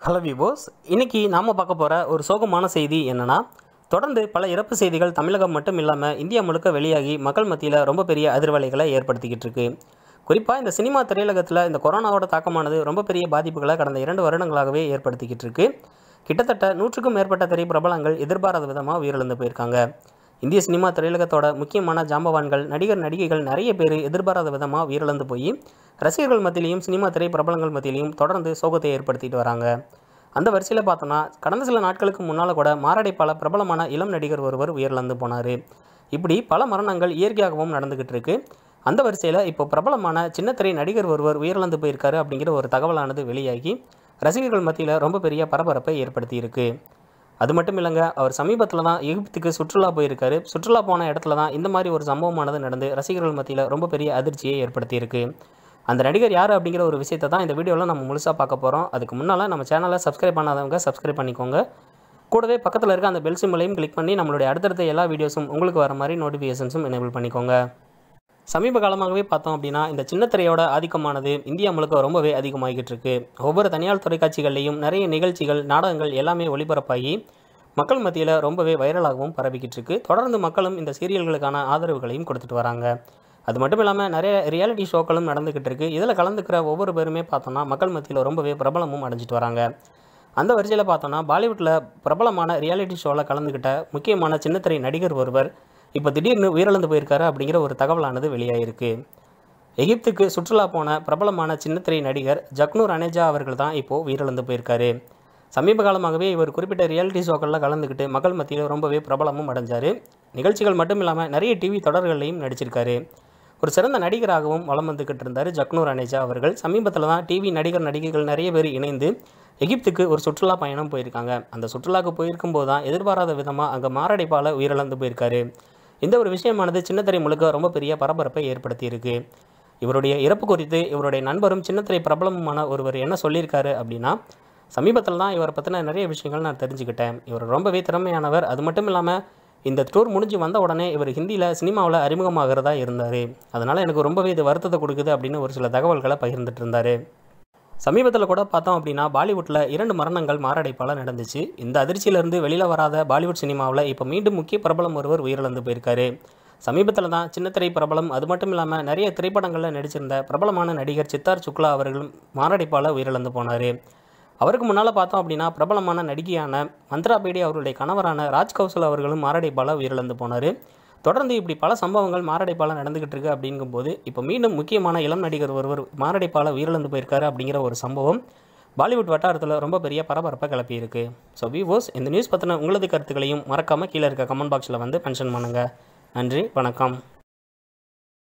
Hello விவோஸ், இன்றைக்கி நாம் பார்க்க போகிற ஒரு சோகமான செய்தி என்னென்னா, தொடர்ந்து பல இறப்பு செய்திகள் தமிழகம் மட்டும் இல்லாமல் இந்தியா முழுக்க வெளியாகி மக்கள் மத்தியில் ரொம்ப பெரிய அதிர்வலைகளை ஏற்படுத்திக்கிட்டு இருக்கு. குறிப்பாக இந்த சினிமா திரையுலகத்தில் இந்த கொரோனாவோட தாக்கமானது ரொம்ப பெரிய பாதிப்புகளை கடந்த 2 வருடங்களாகவே ஏற்படுத்திக்கிட்டு இருக்கு. கிட்டத்தட்ட 100க்கும் மேற்பட்ட திரைப்பிரபலங்கள் எதிர்பாராத விதமாக உயிரிழந்து போயிருக்காங்க. இந்திய சினிமா திரையுலகத்தோட முக்கியமான ஜாம்பவான்கள், நடிகர் நடிகைகள் நிறைய பேர் எதிர்பாராத விதமாக உயிரிழந்து போய் ரசிகர்கள் மத்தியிலையும் சினிமா திரை பிரபலங்கள் மத்தியிலையும் தொடர்ந்து சோகத்தை ஏற்படுத்திட்டு வராங்க. அந்த வரிசையில் பார்த்தோன்னா, கடந்த சில நாட்களுக்கு முன்னால் கூட மாரடைப்பால் பிரபலமான இளம் நடிகர் ஒருவர் உயிரிழந்து போனார். இப்படி பல மரணங்கள் இயற்கையாகவும் நடந்துக்கிட்டு இருக்கு. அந்த வரிசையில் இப்போ பிரபலமான சின்னத்திரை நடிகர் ஒருவர் உயிரிழந்து போயிருக்காரு அப்படிங்கிற ஒரு தகவலானது வெளியாகி ரசிகர்கள் மத்தியில் ரொம்ப பெரிய பரபரப்பை ஏற்படுத்தி இருக்கு. அது மட்டும் இல்லைங்க, அவர் சமீபத்தில் தான் எகிப்துக்கு சுற்றுலா போயிருக்காரு. சுற்றுலா போன இடத்துல தான் இந்த மாதிரி ஒரு சம்பவமானது நடந்து ரசிகர்கள் மத்தியில் ரொம்ப பெரிய அதிர்ச்சியை ஏற்படுத்தியிருக்கு. அந்த நடிகர் யார் அப்படிங்கிற ஒரு விஷயத்தை தான் இந்த வீடியோவில் நம்ம முழுசாக பார்க்க போகிறோம். அதுக்கு முன்னால் நம்ம சேனலை சப்ஸ்கிரைப் பண்ணாதவங்க சப்ஸ்கிரைப் பண்ணிக்கோங்க. கூடவே பக்கத்தில் இருக்க அந்த பெல் சிம்பலையும் கிளிக் பண்ணி நம்மளுடைய அடுத்தடுத்த எல்லா வீடியோஸும் உங்களுக்கு வர மாதிரி நோட்டிஃபிகேஷன்ஸும் எனேபிள் பண்ணிக்கோங்க. சமீப காலமாகவே பார்த்தோம் அப்படின்னா, இந்த சின்னத்திரையோட ஆதிக்கமானது இந்தியா முழுக்க ரொம்பவே அதிகமாகிக்கிட்டு இருக்கு. ஒவ்வொரு தனியார் தொலைக்காட்சிகள்லையும் நிறைய நிகழ்ச்சிகள், நாடகங்கள் எல்லாமே ஒளிபரப்பாகி மக்கள் மத்தியில் ரொம்பவே வைரலாகவும் பரவிக்கிட்டு இருக்கு. தொடர்ந்து மக்களும் இந்த சீரியல்களுக்கான ஆதரவுகளையும் கொடுத்துட்டு வராங்க. அது மட்டும் இல்லாமல் நிறைய ரியாலிட்டி ஷோக்களும் நடந்துக்கிட்டு இருக்குது. இதில் கலந்துக்கிற ஒவ்வொரு பேருமே பார்த்தோன்னா மக்கள் மத்தியில் ரொம்பவே பிரபலமும் அடைஞ்சிட்டு வராங்க. அந்த வரிசையில் பார்த்தோன்னா, பாலிவுட்டில் பிரபலமான ரியாலிட்டி ஷோவில் கலந்துக்கிட்ட முக்கியமான சின்னத்திரை நடிகர் ஒருவர் இப்போ திடீர்னு உயிரிழந்து போயிருக்காரு அப்படிங்கிற ஒரு தகவலானது வெளியாகிருக்கு. எகிப்துக்கு சுற்றுலா போன பிரபலமான சின்னத்திரை நடிகர் ஜக்னூர் அனேஜா அவர்கள் தான் இப்போது உயிரிழந்து போயிருக்காரு. சமீப காலமாகவே இவர் குறிப்பிட்ட ரியாலிட்டி ஷோக்களில் கலந்துக்கிட்டு மக்கள் மத்தியில் ரொம்பவே பிரபலமும் அடைஞ்சார். நிகழ்ச்சிகள் மட்டும் இல்லாமல் நிறைய டிவி தொடர்களையும் நடிச்சிருக்காரு. ஒரு சிறந்த நடிகராகவும் வலம் வந்துக்கிட்டு இருந்தார் ஜக்னூர் அனேஜா அவர்கள். சமீபத்தில் தான் டிவி நடிகர் நடிகைகள் நிறைய பேர் இணைந்து எகிப்துக்கு ஒரு சுற்றுலா பயணம் போயிருக்காங்க. அந்த சுற்றுலாவுக்கு போயிருக்கும்போது தான் எதிர்பாராத விதமாக அங்கே மாரடைப்பால் உயிரிழந்து போயிருக்காரு. இந்த ஒரு விஷயமானது சின்னத்திரை முழுக்க ரொம்ப பெரிய பரபரப்பை ஏற்படுத்தியிருக்கு. இவருடைய இறப்பு குறித்து இவருடைய நண்பரும் சின்னத்திரை பிரபலமான ஒருவர் என்ன சொல்லியிருக்காரு அப்படின்னா, சமீபத்தில் தான் இவரை பற்றின நிறைய விஷயங்கள் நான் தெரிஞ்சுக்கிட்டேன். இவர் ரொம்பவே திறமையானவர். அது மட்டும் இல்லாமல் இந்த டூர் முடிஞ்சு வந்த உடனே இவர் ஹிந்தியில் சினிமாவில் அறிமுகமாகிறதா இருந்தார். அதனால் எனக்கு ரொம்பவே இது வருத்தத்தை கொடுக்குது அப்படின்னு ஒரு சில தகவல்களை பகிர்ந்துட்டு இருந்தார். சமீபத்தில் கூட பார்த்தோம் அப்படின்னா, பாலிவுட்டில் 2 மரணங்கள் மாரடைப்பால் நடந்துச்சு. இந்த அதிர்ச்சியிலிருந்து வெளியில் வராத பாலிவுட் சினிமாவில் இப்போ மீண்டும் முக்கிய பிரபலம் ஒருவர் உயிரிழந்து போயிருக்காரு. சமீபத்தில் தான் சின்னத்திரை பிரபலம், அது மட்டும் இல்லாமல் நிறைய திரைப்படங்களில் நடிச்சிருந்த பிரபலமான நடிகர் சித்தார்த் சுக்லா அவர்களும் மாரடைப்பால் உயிரிழந்து போனார். அவருக்கு முன்னால் பார்த்தோம் அப்படின்னா, பிரபலமான நடிகையான மந்த்ரா பேடி அவருடைய கணவரான ராஜ் கௌசல் அவர்களும் மாரடைப்பால் உயிரிழந்து போனார். தொடர்ந்து இப்படி பல சம்பவங்கள் மாரடைப்பால் நடந்துகிட்டு இருக்கு. அப்படிங்கும்போது இப்போ மீண்டும் முக்கியமான இளம் நடிகர் ஒருவர் மாரடைப்பால் உயிரிழந்து போயிருக்காரு அப்படிங்கிற ஒரு சம்பவம் பாலிவுட் வட்டாரத்தில் ரொம்ப பெரிய பரபரப்பை கிளப்பியிருக்கு. ஸோ விவோஸ், இந்த நியூஸ் பற்றின உங்களது கருத்துக்களையும் மறக்காமல் கீழே இருக்க கமெண்ட் பாக்ஸில் வந்து மென்ஷன் பண்ணுங்கள். நன்றி, வணக்கம்.